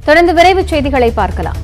தொடர்ந்து விரைவு செய்திகளை பார்க்கலாம்.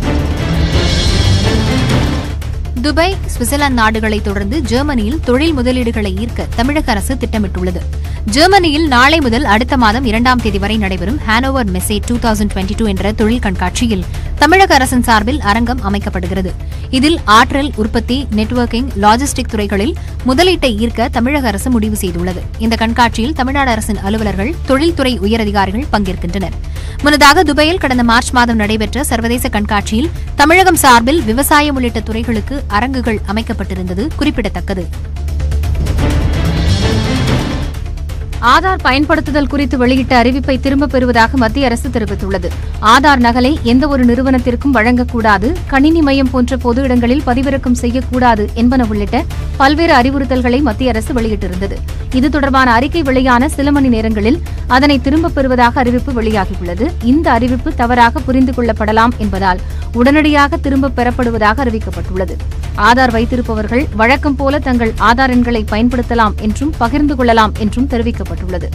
துபாய், சுவிட்சர்லாந்து நாடுகளை தொடர்ந்து ஜெர்மனியில் தொழில் முதலீடுகளை ஈர்க்க தமிழக அரசு திட்டமிட்டுள்ளது. ஜெர்மனியில் நாளை முதல் அடுத்த மாதம் 2ஆம் தேதி வரை நடைபெறும் ஹானோவர் மெசே 2022 என்ற தொழில் கண்காட்சியில் தமிழக அரசின் சார்பில் அரங்கம் அமைக்கப்படுகிறது. இதில் ஆற்றல், உற்பத்தி, நெட்வொர்க்கிங், லாஜிஸ்டிக் துறைகளில் முதலீட்டை ஈர்க்க தமிழக அரசு முடிவு செய்துள்ளது. இந்த கண்காட்சியில் தமிழ்நாடு அரசின் அலுவலர்கள், தொழில்துறை உயரதிகாரிகள் பங்கேற்கின்றனர். முன்னதாக துபாயில் கடந்த மார்ச் மாதம் நடைபெற்ற சர்வதேச கண்காட்சியில் தமிழகம் சார்பில் விவசாயம் உள்ளிட்ட துறைகளுக்கு அரங்குகள் அமைக்கப்பட்டிருந்தது குறிப்பிடத்தக்கது. ஆதார் பயன்படுத்துதல் குறித்து வெளியிட்ட அறிவிப்பை திரும்பப் பெறுவதாக மத்திய அரசு தெரிவித்துள்ளது. ஆதார் நகலை எந்தவொரு நிறுவனத்திற்கும் வழங்கக்கூடாது, கணினி மையம் போன்ற பொது இடங்களில் பதிவிறக்கம் செய்யக்கூடாது என்பன உள்ளிட்ட பல்வேறு அறிவுறுத்தல்களை மத்திய அரசு வெளியிட்டிருந்தது. இது தொடர்பான அறிக்கை வெளியான சில மணி நேரங்களில் அதனை திரும்பப் பெறுவதாக அறிவிப்பு வெளியாகியுள்ளது. இந்த அறிவிப்பு தவறாக புரிந்து கொள்ளப்படலாம் என்பதால் உடனடியாக திரும்பப் பெறப்படுவதாக அறிவிக்கப்பட்டுள்ளது. ஆதார் வைத்திருப்பவர்கள் வழக்கம் போல தங்கள் ஆதார் எண்களை பயன்படுத்தலாம் என்றும் பகிர்ந்து கொள்ளலாம் என்றும் தெரிவிக்கப்பட்டுள்ளது.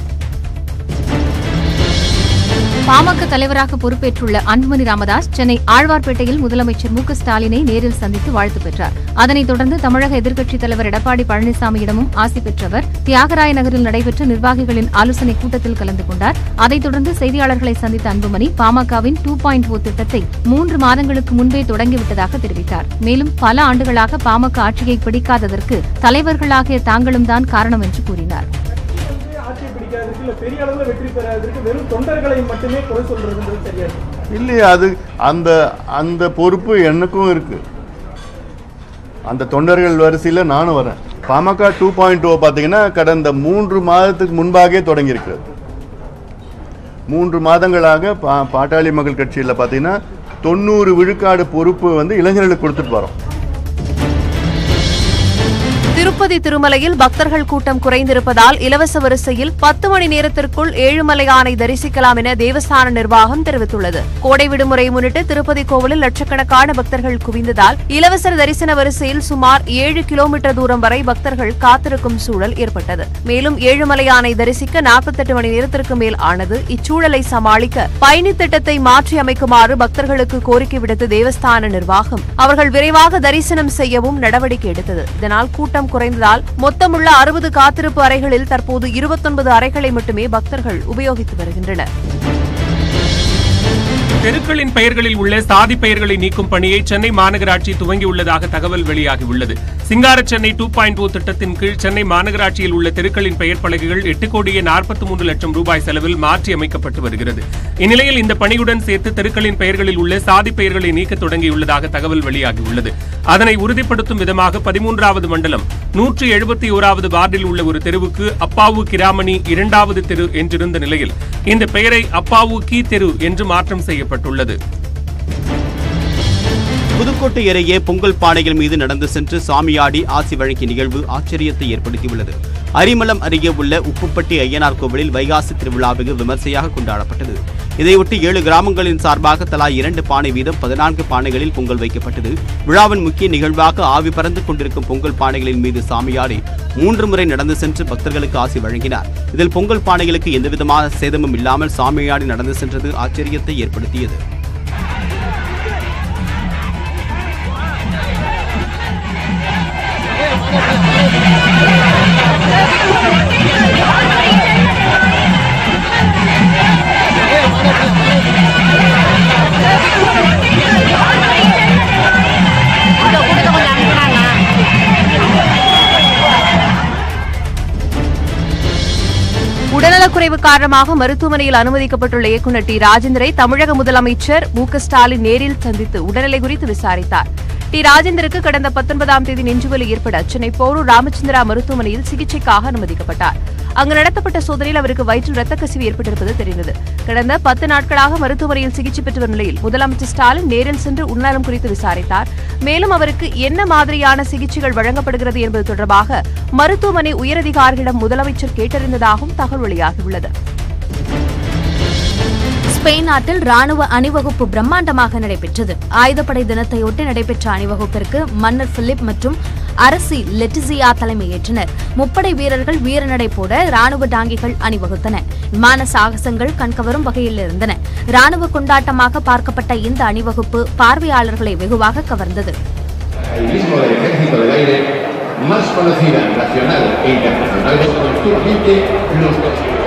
பாமக தலைவராக பொறுப்பேற்றுள்ள அன்புமணி ராமதாஸ் சென்னை ஆழ்வார்பேட்டையில் முதலமைச்சர் மு க ஸ்டாலினை நேரில் சந்தித்து வாழ்த்து பெற்றார். அதனைத் தொடர்ந்து தமிழக எதிர்க்கட்சித் தலைவர் எடப்பாடி பழனிசாமியிடமும் ஆசி பெற்றவர் தியாகராய நகரில் நடைபெற்ற நிர்வாகிகளின் ஆலோசனைக் கூட்டத்தில் கலந்து கொண்டார். அதைத் தொடர்ந்து செய்தியாளர்களை சந்தித்த அன்புமணி பாமகவின் 2.0 திட்டத்தை 3 மாதங்களுக்கு முன்பே தொடங்கிவிட்டதாக தெரிவித்தார். மேலும் பல ஆண்டுகளாக பாமக ஆட்சியை பிடிக்காததற்கு தலைவர்களாகிய தாங்களும் தான் காரணம் என்று கூறினார். இல்லையா, அது அந்த பொறுப்பு எனக்கும் இருக்கு. அந்த தொண்டர்கள் வரிசையில் நானும் வரேன். பாமக 2.0 பார்த்தீங்கன்னா கடந்த 3 மாதத்துக்கு முன்பாகவே தொடங்கி இருக்கிறது. 3 மாதங்களாக பாட்டாளி மக்கள் கட்சியில் பார்த்தீங்கன்னா 90 விழுக்காடு பொறுப்பு இளைஞர்களுக்கு கொடுத்துட்டு வரோம். திருப்பதி திருமலையில் பக்தர்கள் கூட்டம் குறைந்திருப்பதால் இலவச வரிசையில் 10 மணி நேரத்திற்குள் ஏழுமலையானை தரிசிக்கலாம் என தேவஸ்தான நிர்வாகம் தெரிவித்துள்ளது. கோடை விடுமுறையை முன்னிட்டு திருப்பதி கோவிலில் லட்சக்கணக்கான பக்தர்கள் குவிந்ததால் இலவச தரிசன வரிசையில் சுமார் 7 கிலோமீட்டர் தூரம் வரை பக்தர்கள் காத்திருக்கும் சூழல் ஏற்பட்டது. மேலும் ஏழுமலையானை தரிசிக்க 48 மணி நேரத்திற்கு மேல் ஆனது. இச்சூழலை சமாளிக்க பயணி திட்டத்தை மாற்றி அமைக்குமாறு பக்தர்களுக்கு கோரிக்கை விடுத்த தேவஸ்தான நிர்வாகம் அவர்கள் விரைவாக தரிசனம் செய்யவும் நடவடிக்கை எடுத்தது. இதனால் கூட்டம் குறைந்ததால் மொத்தமுள்ள 60 காத்திருப்பு அறைகளில் தற்போது 29 அறைகளை மட்டுமே பக்தர்கள் உபயோகித்து வருகின்றனர். தெருக்களின் பெயர்களில் உள்ள சாதி பெயர்களை நீக்கும் பணியை சென்னை மாநகராட்சி துவங்கியுள்ளதாக தகவல் வெளியாகியுள்ளது. சிங்கார சென்னை 2.0 திட்டத்தின் கீழ் சென்னை மாநகராட்சியில் உள்ள தெருக்களின் பெயர் பலகைகள் 8,43 லட்சம் ரூபாய் செலவில் மாற்றி அமைக்கப்பட்டு வருகிறது. இந்நிலையில் இந்த பணியுடன் சேர்த்து தெருக்களின் பெயர்களில் உள்ள சாதி பெயர்களை நீக்க தொடங்கியுள்ளதாக தகவல் வெளியாகியுள்ளது. அதனை உறுதிப்படுத்தும் விதமாக 13வது மண்டலம் 171வது வார்டில் உள்ள ஒரு தெருவுக்கு அப்பாவு கிராமணி 2வது தெரு என்றிருந்த நிலையில் இந்த பெயரை அப்பாவு கி தெரு என்று மாற்றம் செய்யப்பட்டுள்ளது. புதுக்கோட்டை அருகே பொங்கல் பானைகள் மீது நடந்து சென்று சாமியாடி ஆசி வழங்கிய நிகழ்வு ஆச்சரியத்தை ஏற்படுத்தியுள்ளது. அரிமளம் அருகே உள்ள உப்புப்பட்டி ஐயனார் கோவிலில் வைகாசி திருவிழா வெகு விமர்சையாக கொண்டாடப்பட்டது. இதையொட்டி 7 கிராமங்களின் சார்பாக தலா 2 பானை வீதம் 14 பானைகளில் பொங்கல் வைக்கப்பட்டது. விழாவின் முக்கிய நிகழ்வாக ஆவி பறந்து கொண்டிருக்கும் பொங்கல் பானைகளின் மீது சாமியாடி 3 முறை நடந்து சென்று பக்தர்களுக்கு ஆசி வழங்கினார். இதில் பொங்கல் பானைகளுக்கு எந்தவிதமான சேதமும் இல்லாமல் சாமியாடி நடந்து சென்றது ஆச்சரியத்தை ஏற்படுத்தியது. உடல்நலக்குறைவு காரணமாக மருத்துவமனையில் அனுமதிக்கப்பட்டுள்ள இயக்குநர் டி ராஜேந்திரை தமிழக முதலமைச்சர் மு க ஸ்டாலின் நேரில் சந்தித்து உடல்நிலை குறித்து விசாரித்தார். டி ராஜேந்திருக்கு கடந்த 19ஆம் தேதி நெஞ்சுவலி ஏற்பட சென்னை போரூர் ராமச்சந்திரா மருத்துவமனையில் சிகிச்சைக்காக அனுமதிக்கப்பட்டார். அங்கு நடத்தப்பட்ட சோதனையில் அவருக்கு வயிற்றில் ரத்த கசிவு ஏற்பட்டிருப்பது தெரிந்தது. கடந்த 10 நாட்களாக மருத்துவமனையில் சிகிச்சை பெற்று வரும் நிலையில் முதலமைச்சர் ஸ்டாலின் நேரில் சென்று உடல்நலம் குறித்து விசாரித்தார். மேலும் அவருக்கு என்ன மாதிரியான சிகிச்சைகள் வழங்கப்படுகிறது என்பது தொடர்பாக மருத்துவமனை உயரதிகாரிகளிடம் முதலமைச்சர் கேட்டறிந்ததாகவும் தகவல் வெளியாகியுள்ளது. ஸ்பெயின் நாட்டில் ராணுவ அணிவகுப்பு பிரம்மாண்டமாக நடைபெற்றது. ஆயுதப்படை தினத்தையொட்டி நடைபெற்ற அணிவகுப்பிற்கு மன்னர் பிலிப் மற்றும் அரசி லெட்டிசியா தலைமையேற்றனர். முப்படை வீரர்கள் வீரநடை போட ராணுவ டாங்கிகள் அணிவகுத்தன. விமான சாகசங்கள் கண்கவரும் வகையில் இருந்தன. ராணுவ கொண்டாட்டமாக பார்க்கப்பட்ட இந்த அணிவகுப்பு பார்வையாளர்களை வெகுவாக கவர்ந்தது. más conocida nacional e internacionalmente, los